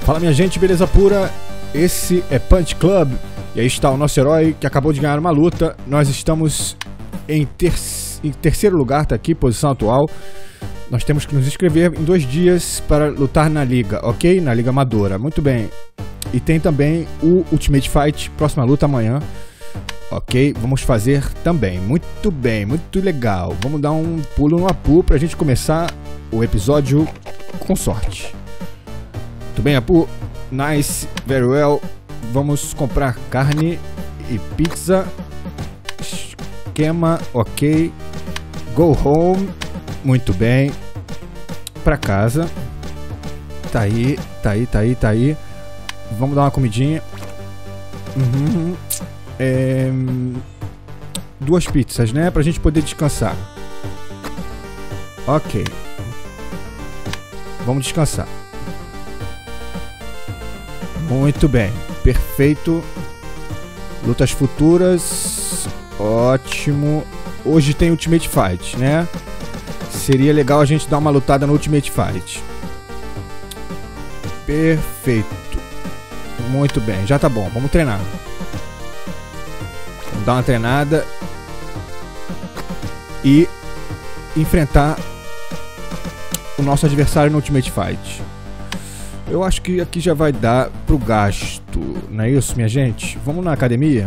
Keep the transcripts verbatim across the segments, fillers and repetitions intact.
Fala minha gente, beleza pura? Esse é Punch Club. E aí está o nosso herói que acabou de ganhar uma luta. Nós estamos em, ter em terceiro lugar, tá aqui, posição atual. Nós temos que nos inscrever em dois dias para lutar na liga, ok? Na liga amadora, muito bem. E tem também o Ultimate Fight, próxima luta amanhã. Ok, vamos fazer também. Muito bem, muito legal. Vamos dar um pulo no Apu pra gente começar o episódio com sorte. Muito bem, Apu. Nice, very well. Vamos comprar carne e pizza. Esquema, ok. Go home. Muito bem. Pra casa. Tá aí, tá aí, tá aí, tá aí. Vamos dar uma comidinha. Uhum. É... Duas pizzas, né? Pra gente poder descansar. Ok. Vamos descansar. Muito bem. Perfeito. Lutas futuras. Ótimo. Hoje tem Ultimate Fight, né? Seria legal a gente dar uma lutada no Ultimate Fight. Perfeito. Muito bem. Já tá bom. Vamos treinar. Vamos dar uma treinada e enfrentar o nosso adversário no Ultimate Fight. Eu acho que aqui já vai dar pro gasto, não é isso, minha gente? Vamos na academia.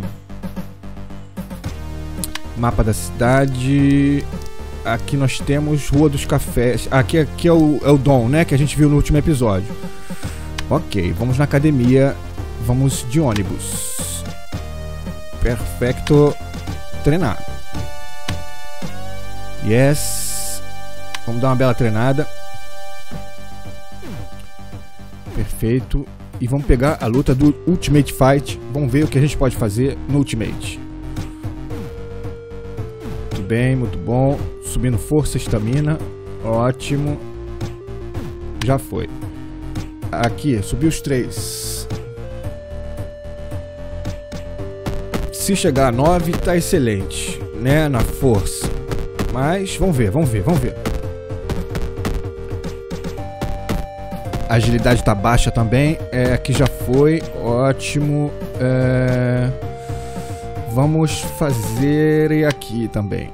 Mapa da cidade. Aqui nós temos Rua dos Cafés. Aqui, aqui é, o, é o Dom, né? Que a gente viu no último episódio. Ok, vamos na academia. Vamos de ônibus. Perfeito. Treinar. Yes. Vamos dar uma bela treinada. Perfeito. E vamos pegar a luta do Ultimate Fight. Vamos ver o que a gente pode fazer no Ultimate. Muito bem, muito bom. Subindo força, estamina. Ótimo. Já foi. Aqui, subiu os três. Se chegar a nove, tá excelente, né? Na força. Mas, vamos ver, vamos ver, vamos ver. A agilidade tá baixa também. É, aqui já foi. Ótimo. É... Vamos fazer aqui também.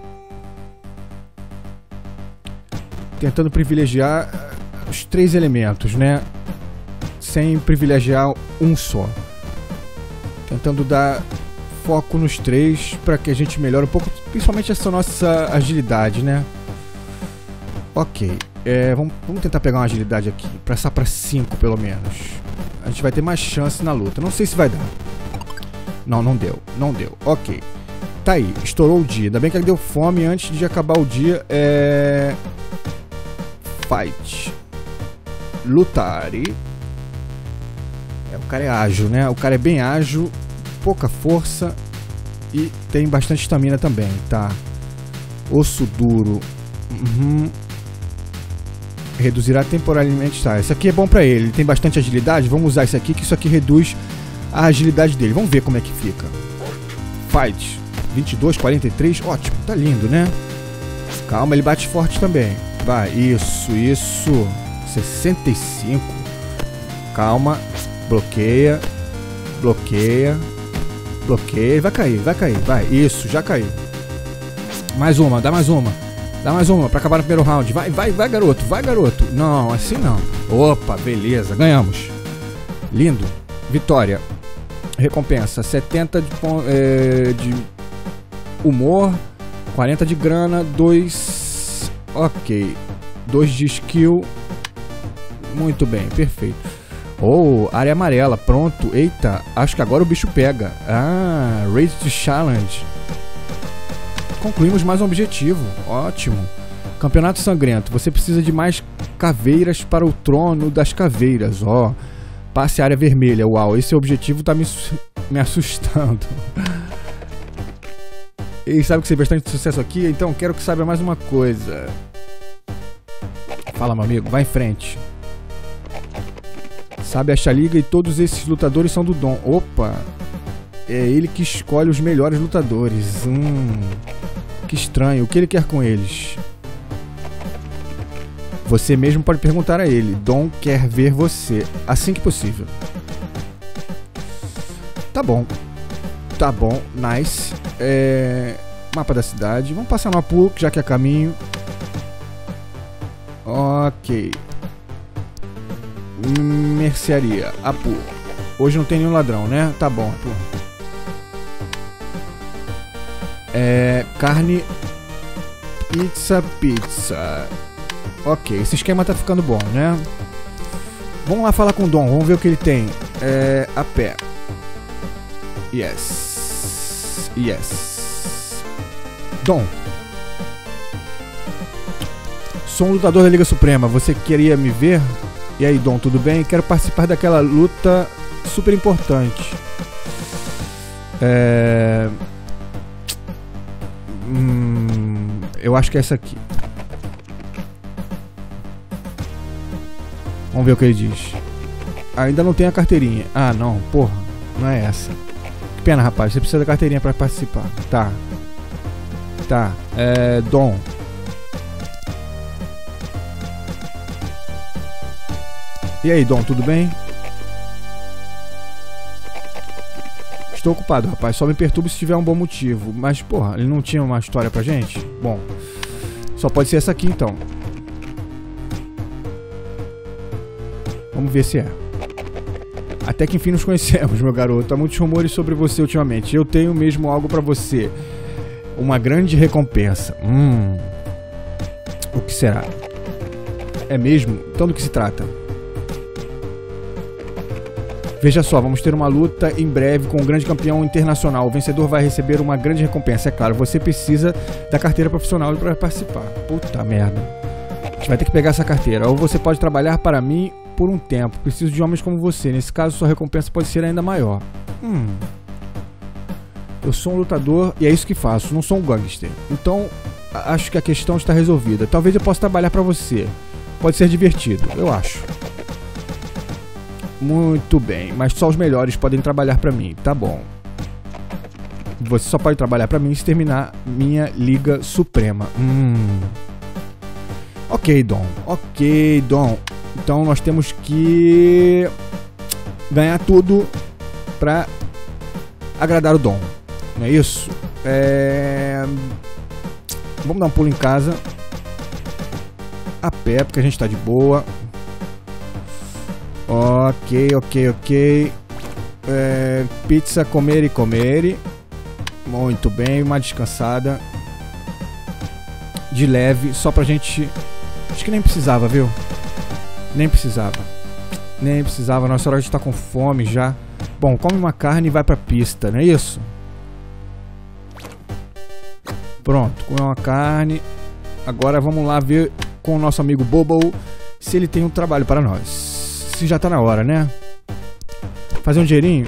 Tentando privilegiar os três elementos, né? Sem privilegiar um só. Tentando dar foco nos três para que a gente melhore um pouco, principalmente essa nossa agilidade, né? Ok. É, vamos, vamos tentar pegar uma agilidade aqui. Passar para cinco pelo menos. A gente vai ter mais chance na luta. Não sei se vai dar. Não, não deu. Não deu. Ok. Tá aí. Estourou o dia. Ainda bem que deu fome antes de acabar o dia. É... Fight. Lutar. E... É, o cara é ágil, né? O cara é bem ágil. Pouca força. E tem bastante estamina também, tá? Osso duro. Uhum. Reduzirá temporariamente. Tá, esse aqui é bom pra ele. Ele tem bastante agilidade. Vamos usar esse aqui, que isso aqui reduz a agilidade dele. Vamos ver como é que fica. Fight. vinte e dois, quarenta e três. Ótimo. Tá lindo, né? Calma, ele bate forte também. Vai. Isso, isso. sessenta e cinco. Calma. Bloqueia. Bloqueia. Bloqueia. Vai cair, vai cair. Vai. Isso, já caiu. Mais uma, dá mais uma. Dá mais uma pra acabar no primeiro round. Vai, vai, vai, garoto. Vai, garoto. Não, assim não. Opa, beleza. Ganhamos. Lindo. Vitória. Recompensa. setenta de, é, de humor. quarenta de grana. dois. Ok. dois de skill. Muito bem. Perfeito. Oh, área amarela. Pronto. Eita. Acho que agora o bicho pega. Ah, Raid to Challenge. Concluímos mais um objetivo. Ótimo. Campeonato sangrento. Você precisa de mais caveiras para o trono das caveiras. Ó. Oh. Passe a área vermelha. Uau, esse objetivo tá me, me assustando. E sabe que você tem bastante sucesso aqui? Então quero que saiba mais uma coisa. Fala, meu amigo. Vai em frente. Sabe esta liga e todos esses lutadores são do Dom. Opa. É ele que escolhe os melhores lutadores. Hum... Que estranho. O que ele quer com eles? Você mesmo pode perguntar a ele. Dom quer ver você assim que possível. Tá bom. Tá bom, nice. É... Mapa da cidade. Vamos passar no Apu, já que é caminho. Ok. Mercearia. Apu. Hoje não tem nenhum ladrão, né? Tá bom, Apu. É... Carne. Pizza, pizza. Ok, esse esquema tá ficando bom, né? Vamos lá falar com o Dom. Vamos ver o que ele tem. É... A pé. Yes. Yes. Dom. Sou um lutador da Liga Suprema. Você queria me ver? E aí, Dom, tudo bem? Quero participar daquela luta super importante. É... Hum... Eu acho que é essa aqui. Vamos ver o que ele diz. Ainda não tem a carteirinha. Ah, não. Porra. Não é essa. Que pena, rapaz. Você precisa da carteirinha pra participar. Tá. Tá. É... Dom. E aí, Dom, tudo bem? Estou ocupado, rapaz. Só me perturbe se tiver um bom motivo. Mas, porra, ele não tinha uma história pra gente? Bom, só pode ser essa aqui, então. Vamos ver se é. Até que enfim nos conhecemos, meu garoto. Há muitos rumores sobre você ultimamente. Eu tenho mesmo algo pra você. Uma grande recompensa. Hum. O que será? É mesmo? Então do que se trata? Veja só, vamos ter uma luta em breve com um grande campeão internacional. O vencedor vai receber uma grande recompensa. É claro, você precisa da carteira profissional para participar. Puta merda. A gente vai ter que pegar essa carteira. Ou você pode trabalhar para mim por um tempo. Preciso de homens como você. Nesse caso, sua recompensa pode ser ainda maior. Hum. Eu sou um lutador e é isso que faço. Não sou um gangster. Então, acho que a questão está resolvida. Talvez eu possa trabalhar para você. Pode ser divertido, eu acho. Muito bem, mas só os melhores podem trabalhar pra mim, tá bom. Você só pode trabalhar pra mim se terminar minha Liga Suprema. Hum. Ok, Dom. Ok, Dom. Então nós temos que ganhar tudo pra agradar o Dom. Não é isso? É... Vamos dar um pulo em casa. A pé, porque a gente tá de boa. Ok, ok, ok. É, pizza, comer e comer. Muito bem, uma descansada. De leve, só pra gente... Acho que nem precisava, viu? Nem precisava. Nem precisava, nossa hora de estar com fome já. Bom, come uma carne e vai pra pista, não é isso? Pronto, come uma carne. Agora vamos lá ver com o nosso amigo Bobo se ele tem um trabalho para nós. Se já tá na hora, né? Fazer um dinheirinho?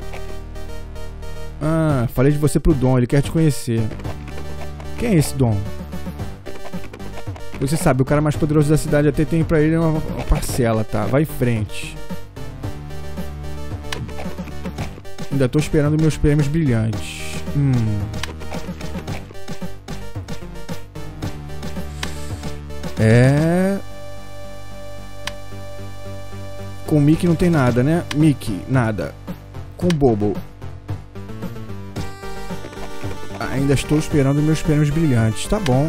Ah, falei de você pro Dom, ele quer te conhecer. Quem é esse Dom? Você sabe, o cara mais poderoso da cidade. Até tem pra ele uma, uma parcela, tá? Vai em frente. Ainda tô esperando meus prêmios brilhantes. Hum... É... Com o Mickey não tem nada, né? Mickey, nada. Com o Bobo. Ainda estou esperando meus prêmios brilhantes. Tá bom.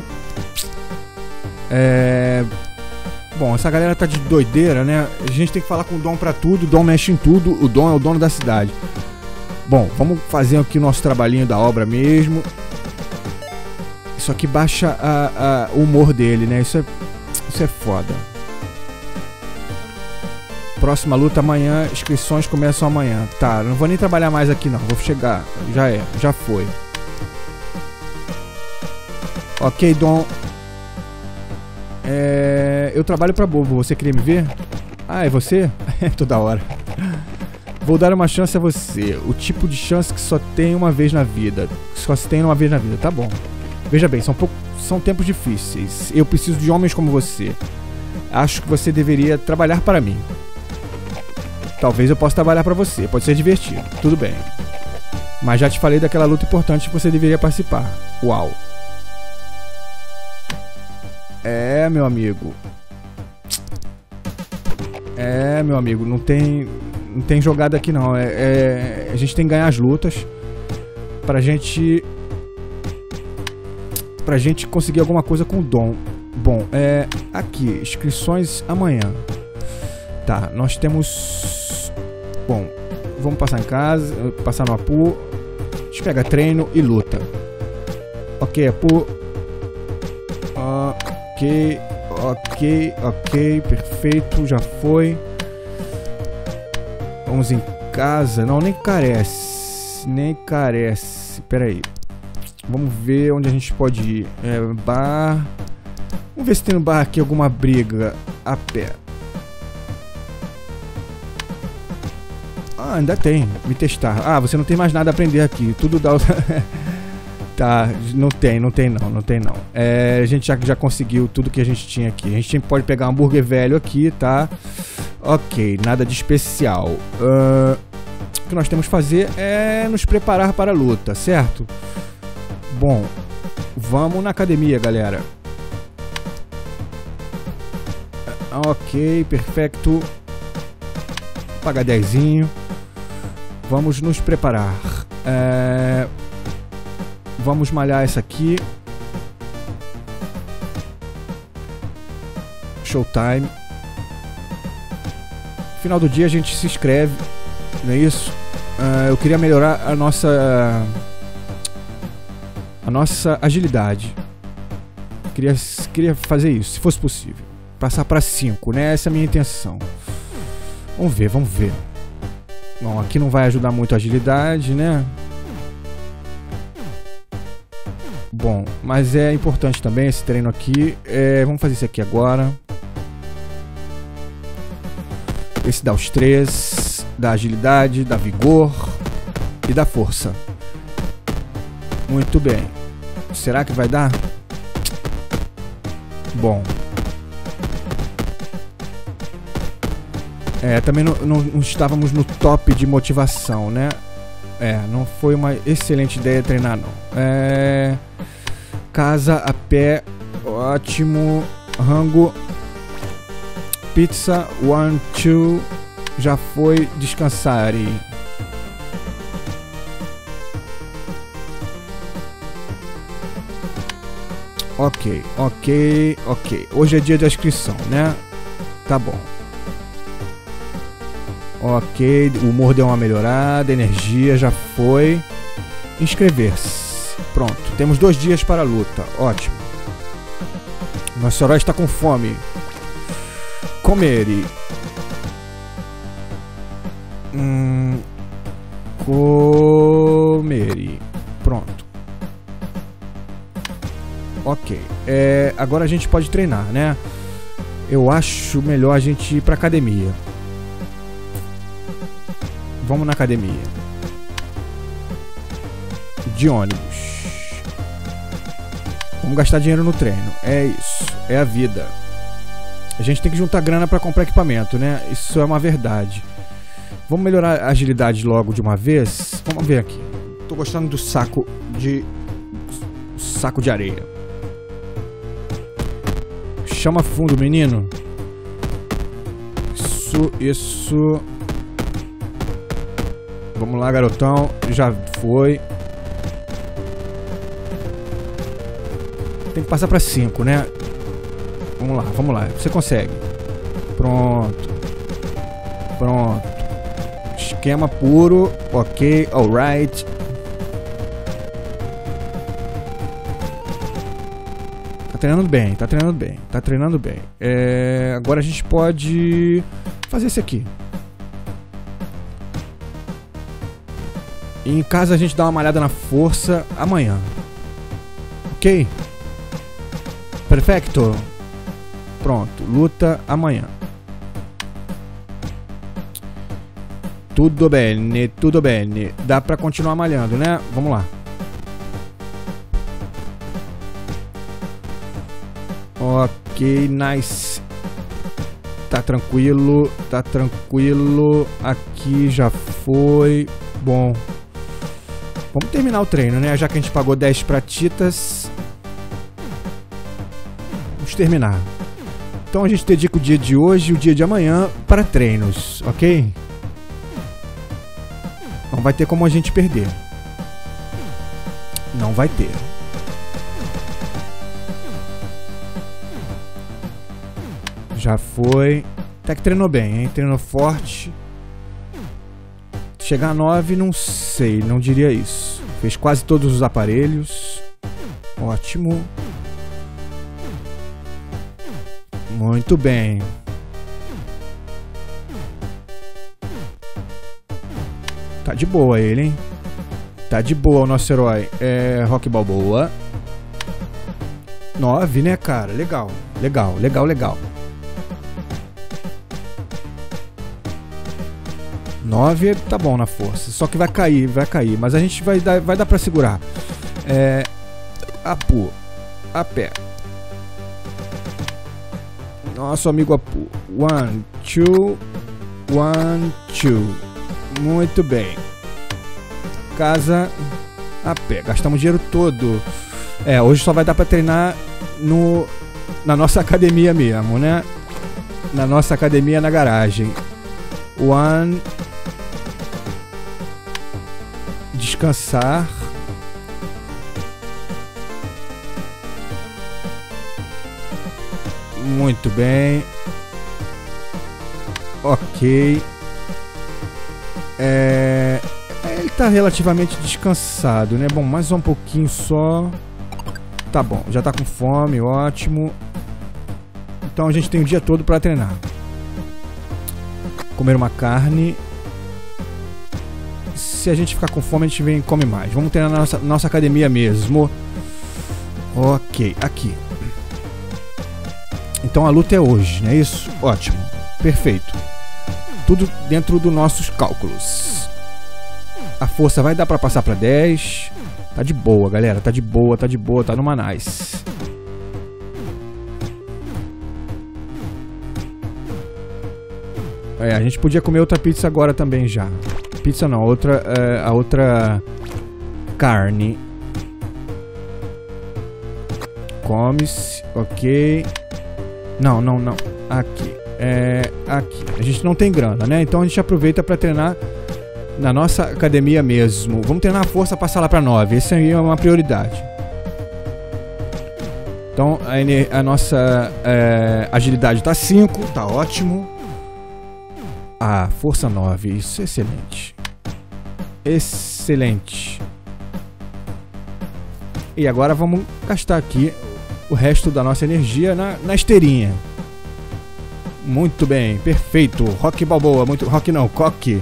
É... Bom, essa galera tá de doideira, né? A gente tem que falar com o Dom pra tudo. O Dom mexe em tudo. O Dom é o dono da cidade. Bom, vamos fazer aqui o nosso trabalhinho da obra mesmo. Isso aqui baixa a, a, o humor dele, né? Isso é, isso é foda. Próxima luta amanhã, inscrições começam amanhã. Tá, não vou nem trabalhar mais aqui não, vou chegar. Já é, já foi. Ok, Dom. É, eu trabalho pra Bobo, você queria me ver? Ah, é você? É toda hora. Vou dar uma chance a você. O tipo de chance que só tem uma vez na vida. Só se tem uma vez na vida, tá bom. Veja bem, são, pouco, são tempos difíceis. Eu preciso de homens como você. Acho que você deveria trabalhar para mim. Talvez eu possa trabalhar pra você. Pode ser divertido. Tudo bem. Mas já te falei daquela luta importante que você deveria participar. Uau. É, meu amigo. É, meu amigo, não tem, não tem jogada aqui não. É, é, a gente tem que ganhar as lutas pra gente, pra gente conseguir alguma coisa com o dom. Bom, é aqui, inscrições amanhã. Tá, nós temos... Bom, vamos passar em casa, passar no Apu. A gente pega treino e luta. Ok, Apu. Ok, ok, ok, perfeito, já foi. Vamos em casa. Não, nem carece. Nem carece. Pera aí. Vamos ver onde a gente pode ir. É, bar. Vamos ver se tem no bar aqui alguma briga a pé. Ah, ainda tem. Me testar. Ah, você não tem mais nada a aprender aqui. Tudo dá... Tá, não tem, não tem não, não tem não. É, a gente já, já conseguiu tudo que a gente tinha aqui. A gente pode pegar um hambúrguer velho aqui, tá? Ok, nada de especial. Uh, o que nós temos que fazer é nos preparar para a luta, certo? Bom, vamos na academia, galera. Ok, perfeito. Paga dezinho. Vamos nos preparar. É... Vamos malhar essa aqui. Showtime. Final do dia a gente se inscreve. Não é isso? Uh, eu queria melhorar a nossa... A nossa agilidade. Queria, queria fazer isso, se fosse possível. Passar para cinco, né? Essa é a minha intenção. Vamos ver, vamos ver. Bom, aqui não vai ajudar muito a agilidade, né? Bom, mas é importante também esse treino aqui. É, vamos fazer isso aqui agora. Esse dá os três. Da agilidade, da vigor e da força. Muito bem. Será que vai dar? Bom. É, também não, não, não estávamos no top de motivação, né? É, não foi uma excelente ideia treinar, não. É... Casa a pé, ótimo. Rango. Pizza, one, two. Já foi descansar. E... Ok, ok, ok. Hoje é dia de inscrição, né? Tá bom. Ok, o humor deu uma melhorada, energia já foi. Inscrever-se. Pronto, temos dois dias para a luta. Ótimo. Nosso herói está com fome. Comere. Hum, comere. Pronto. Ok. É, agora a gente pode treinar, né? Eu acho melhor a gente ir para academia. Vamos na academia. De ônibus. Vamos gastar dinheiro no treino. É isso. É a vida. A gente tem que juntar grana para comprar equipamento, né? Isso é uma verdade. Vamos melhorar a agilidade logo de uma vez? Vamos ver aqui. Tô gostando do saco de... Saco de areia. Chama fundo, menino. Isso, isso... Vamos lá, garotão. Já foi. Tem que passar para cinco, né? Vamos lá, vamos lá. Você consegue. Pronto. Pronto. Esquema puro. Ok, alright. Tá treinando bem, tá treinando bem. Tá treinando bem. É... Agora a gente pode fazer esse aqui. E em casa a gente dá uma malhada na força amanhã. Ok? Perfeito. Pronto, luta amanhã. Tudo bem, tudo bem. Dá pra continuar malhando, né? Vamos lá. Ok, nice. Tá tranquilo, tá tranquilo. Aqui já foi. Bom. Vamos terminar o treino, né? Já que a gente pagou dez pratitas. Vamos terminar. Então a gente dedica o dia de hoje e o dia de amanhã para treinos, ok? Não vai ter como a gente perder. Não vai ter. Já foi. Até que treinou bem, hein? Treinou forte. Chegar a nove, não sei, não diria isso. Fez quase todos os aparelhos. Ótimo. Muito bem. Tá de boa ele, hein? Tá de boa o nosso herói. É Rocky Balboa. nove, né, cara? Legal. Legal, legal, legal. nove tá bom na força. Só que vai cair, vai cair. Mas a gente vai dar, vai dar pra segurar. É... Apu. A pé. Nosso amigo Apu. One, two. One, two. Muito bem. Casa a pé. Gastamos dinheiro todo. É, hoje só vai dar pra treinar no, na nossa academia mesmo, né? Na nossa academia na garagem. One. Descansar. Muito bem. Ok. É... Ele tá relativamente descansado, né? Bom, mais um pouquinho só. Tá bom, já tá com fome, ótimo. Então a gente tem o dia todo pra treinar. Comer uma carne. Se a gente ficar com fome, a gente vem e come mais. Vamos treinar na nossa, nossa academia mesmo. Ok, aqui. Então a luta é hoje, não é isso? Ótimo, perfeito. Tudo dentro dos nossos cálculos. A força vai dar pra passar pra dez. Tá de boa, galera. Tá de boa, tá de boa, tá numa nice. É, a gente podia comer outra pizza agora também já. Pizza não, outra, é, a outra carne. Come-se, ok. Não, não, não. Aqui. É, aqui. A gente não tem grana, né? Então a gente aproveita pra treinar na nossa academia mesmo. Vamos treinar a força, passar lá pra nove. Essa aí é uma prioridade. Então a, a nossa é, agilidade tá cinco, tá ótimo. Ah, força nove, isso é excelente. Excelente. E agora vamos gastar aqui o resto da nossa energia na, na esteirinha. Muito bem, perfeito. Rocky Balboa, muito... Rocky não, Coque.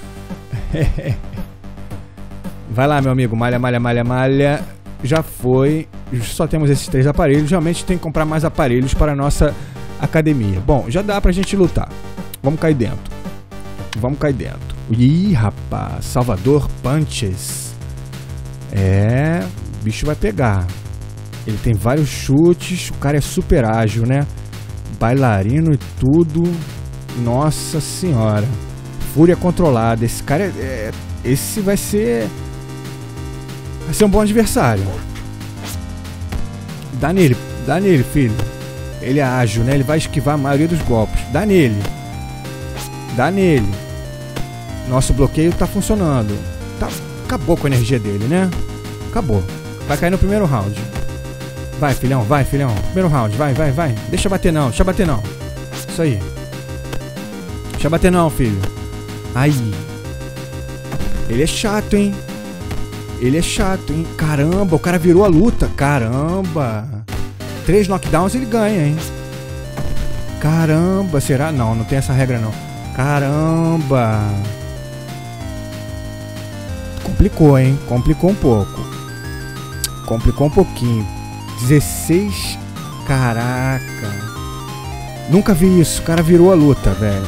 Vai lá, meu amigo, malha, malha, malha, malha. Já foi. Só temos esses três aparelhos. Realmente tem que comprar mais aparelhos para a nossa academia. Bom, já dá pra gente lutar. Vamos cair dentro. Vamos cair dentro. Ih, rapaz, Salvador Punches. É, o bicho vai pegar. Ele tem vários chutes. O cara é super ágil, né? Bailarino e tudo. Nossa senhora. Fúria controlada. Esse cara é, é, esse vai ser Vai ser um bom adversário. Dá nele, dá nele, filho. Ele é ágil, né? Ele vai esquivar a maioria dos golpes. Dá nele. Dá nele. Nosso bloqueio tá funcionando. Tá, acabou com a energia dele, né? Acabou. Vai cair no primeiro round. Vai, filhão, vai, filhão. Primeiro round, vai, vai, vai. Deixa bater não, deixa bater não. Isso aí. Deixa bater não, filho. Aí. Ele é chato, hein? Ele é chato, hein? Caramba, o cara virou a luta. Caramba. Três knockdowns ele ganha, hein? Caramba, será? Não, não tem essa regra não. Caramba. Complicou, hein? Complicou um pouco. Complicou um pouquinho. dezesseis. Caraca. Nunca vi isso. O cara virou a luta, velho.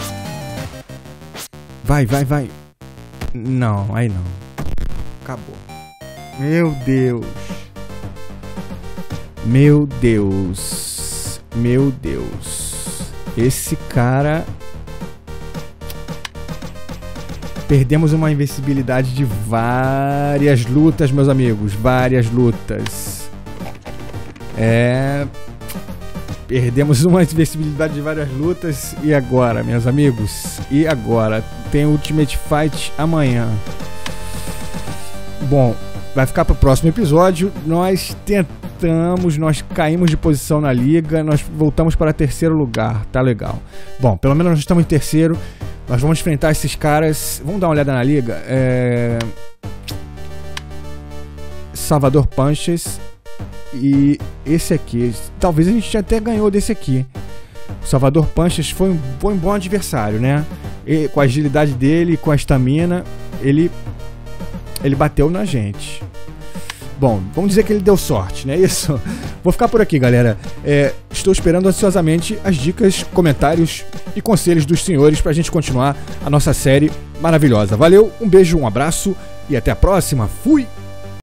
Vai, vai, vai. Não, aí não. Acabou. Meu Deus. Meu Deus. Meu Deus. Esse cara... Perdemos uma invencibilidade de várias lutas, meus amigos. Várias lutas. É... Perdemos uma invencibilidade de várias lutas. E agora, meus amigos? E agora? Tem Ultimate Fight amanhã. Bom, vai ficar pro próximo episódio. Nós tentamos, nós caímos de posição na liga. Nós voltamos para terceiro lugar. Tá legal. Bom, pelo menos nós estamos em terceiro. Nós vamos enfrentar esses caras. Vamos dar uma olhada na liga. É... Salvador Punches. E esse aqui, talvez a gente até ganhou desse aqui. O Salvador Punches foi um, foi um bom adversário, né? E, com a agilidade dele, com a estamina, ele, ele bateu na gente. Bom, vamos dizer que ele deu sorte, não é isso? Vou ficar por aqui, galera. É, estou esperando ansiosamente as dicas, comentários e conselhos dos senhores pra gente continuar a nossa série maravilhosa. Valeu, um beijo, um abraço e até a próxima. Fui!